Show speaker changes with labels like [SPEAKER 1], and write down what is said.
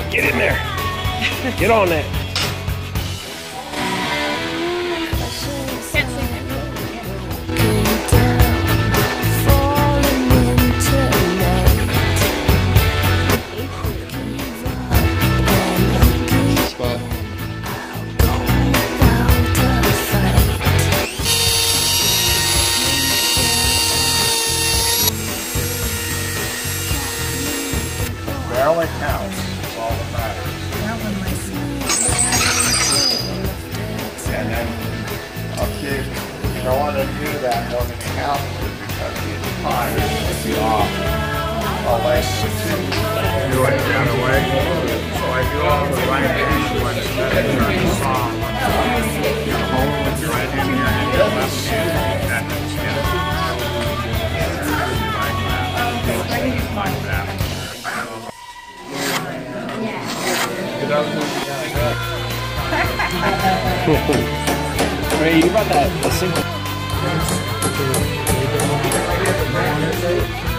[SPEAKER 1] Get in there. Get on that.
[SPEAKER 2] Barely counts. That's all that matters. And then I'll keep, you don't want to do that more than you have to because the time is be off. I'll like to do it the other way. So I do all the right hand ones that I turn the saw. You hold with your right hand here and your left hand and then skin. Like that.
[SPEAKER 1] Ray, you got that?